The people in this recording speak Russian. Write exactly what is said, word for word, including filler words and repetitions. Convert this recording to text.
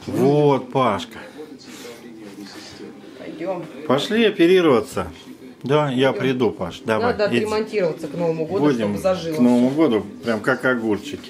Вот, Пашка. Пойдем. Пошли оперироваться. Да, я приду, Паш. Давай. Надо иди. отремонтироваться к Новому году, Будем чтобы зажило. к Новому году прям как огурчики.